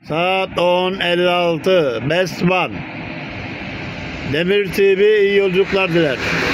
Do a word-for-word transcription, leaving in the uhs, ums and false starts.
Saat on elli altı. Best One. Demir T V iyi yolculuklar diler.